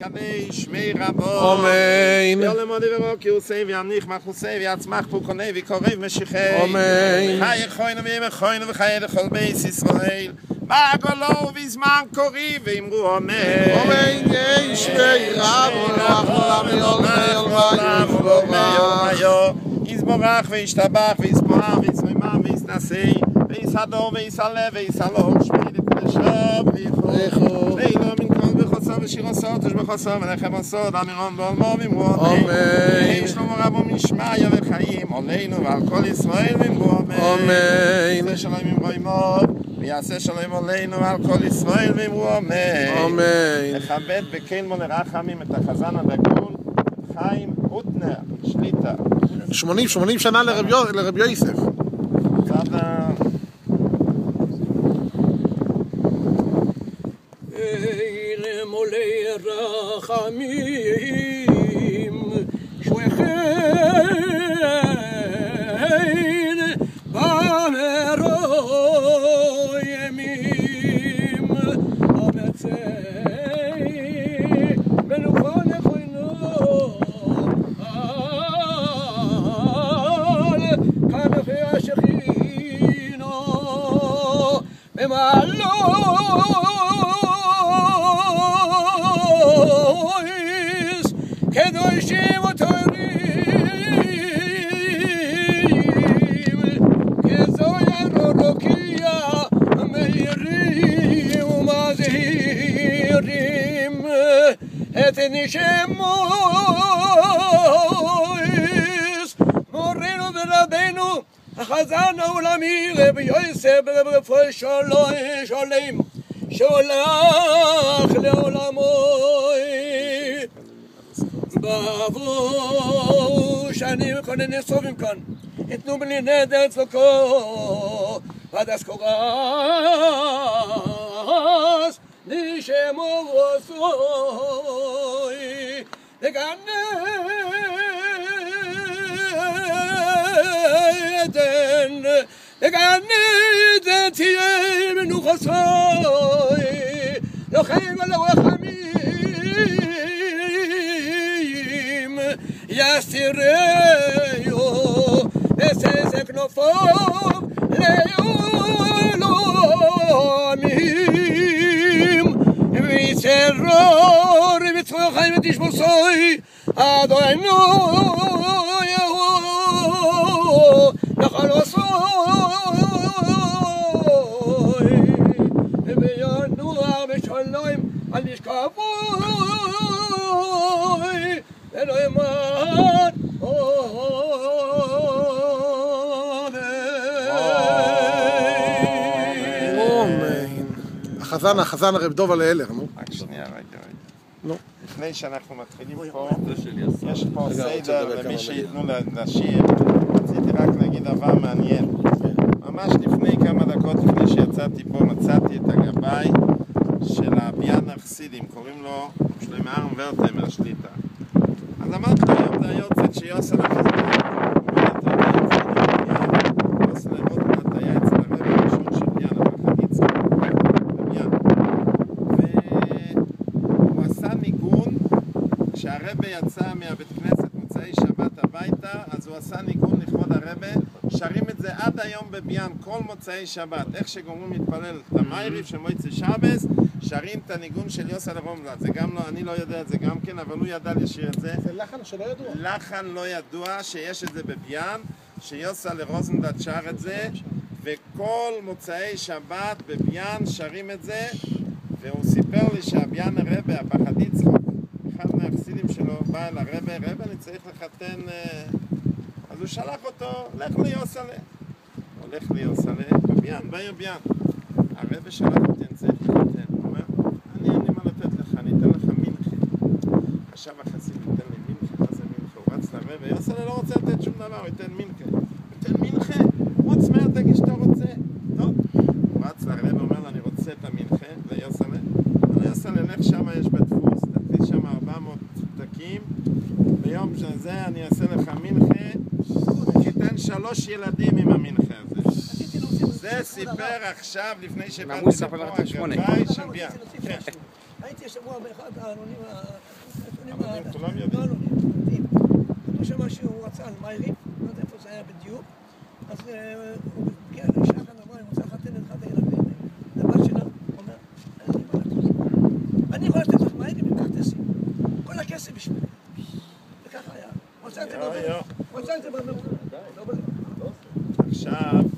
שמי רבו אמן יולמודי ורוקי וסי וימניך מחוסי ויצמח פוקוני וקורב משיחי אמן חיי חוינו וימי חוינו וחיי לכל בייס ישראל בגולו בזמן קורי ואמרו אמן אמן שמי רבו יזבורך וישתבח ויספורח ויסממם ויסנסי ויסהדור ויסעלה ויסעלור שמי לקדשו ויחו ואילו מן כל בחוסו ושיר עשות ושבחוסו ולחם עשות אמירון ואולמו ואמרו אמן שלמה רבו משמעיה וחיים עלינו ועל כל ישראל ואמרו אמן יעשה שלום אמרו אמור ויעשה שלום עלינו ועל כל ישראל ואמרו אמן לכבד בקלמו לרחמים את החזן הדגול חיים הוטנר שליטה 80 שנה לרב יוסף צד מולי רחמים שוויכן במרו ימים אמצי מנוחה נכוינו על כנפי השכינו במעלו קדושים וטהורים כזוהר רוקיע מאירים ומזהירים את נשמות מורנו ורבנו החזן העולמי רבי יוסף ברפואה שלם שהולך לעולמו בעבור שאני מכונן סובים כאן יתנו בלי נדר צלוקו ועדס קורס נשמו רוסוי לגן עדן תהיה מנוחסוי לוחם ולוחמים יסיריו וססק נופוב לעולמים ויצרור וצרור חיים ותשבוסוי אדונו יהוא נחלוסוי וינוח בשלום על נשכבוי ולא ימד החזן הרב דוב אלהלר, נו. רק שנייה, רגע. נו. לפני שאנחנו מתחילים פה, יש פה סדר למי שיתנו לשיר. רציתי רק להגיד דבר מעניין. ממש לפני כמה דקות, לפני שיצאתי פה, מצאתי את הגבאי של הביאן החסידים, קוראים לו שלמה ארם ורטהיימר שליטה. אז אמרתי לו, היום זה היוצאת שיוסל החזן. יוסל רוטמן היה אצל הרב הראשון של ביאן, הפחדיצה. והוא עשה ניגון, כשהרבא יצא מהבית כנסת מוצאי שבת הביתה, אז הוא עשה ניגון לכבוד הרבא, שרים את זה עד היום בביאן, כל מוצאי שבת, איך שגומרים להתפלל את המייריב של מועצת שבס, שרים את הניגון של יוסל רומזת. זה גם לא, אני לא יודע את זה גם כן, אבל הוא ידע לשיר את זה. זה לחן שלא ידוע. לחן לא ידוע שיש את זה בביאן, שיוסל רוזנדט שר את זה, וכל מוצאי שבת בביאן שרים את זה, והוא סיפר לי שהביאן הרבא, הפחדיצחוק, אחד מהחסידים שלו, בא אל הרבא, רבא אני צריך לחתן, אז הוא שלח אותו, לך ליוסלה. הולך ליוסלה, בביאן, בעיר ביאן. הרבא שלח אותי, אני צריך לחתן. הוא אומר, אין לי מה לתת לך, אני אתן לך מנחה. חשב החסיד, ייתן לי מנחה, מה זה מנחה? הוא רץ לרבא, יוסלה לא רוצה לתת שום דבר, הוא ייתן מנחה. הוא ייתן מנחה, רוץ מהר תגיש שאתה רוצה. טוב, הוא רץ לרבא, אומר לו, אני רוצה את המנחה, ליוסלה. ליוסלה, לך שם, יש בדפוס, תכניס שם 400 פתקים. ביום שזה אני אעשה לך מנחה, תיתן 3 ילדים עם המנחה הזה. זה סיפר עכשיו לפני שבאתי לפה הגבאי של ביאן. הייתי השבוע באחד העלונים, כולם יודעים. לא עלונים, יודעים. כתוב שם שהוא רצה על מיירים, לא יודע איפה זה היה בדיוק, אז הוא בגיע לאישה כאן אמרה, אני רוצה לחתן את אחד הילדים, לבת שלה, הוא אומר, אין לי מה לתת. אני יכול לתת לך מיירים וכרטסים. כל הכסף בשבילי. וככה היה. מצאתי במרכז. עכשיו,